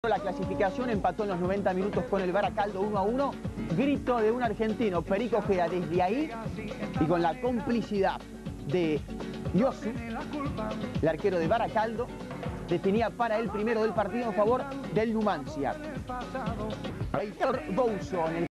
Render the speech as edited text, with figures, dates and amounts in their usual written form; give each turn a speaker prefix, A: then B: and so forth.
A: La clasificación empató en los 90 minutos con el Baracaldo 1-1. Grito de un argentino, Perico Ojeda, desde ahí y con la complicidad de Yosu, el arquero de Baracaldo, detenía para el primero del partido en favor del Numancia. Heitor Bouzo en el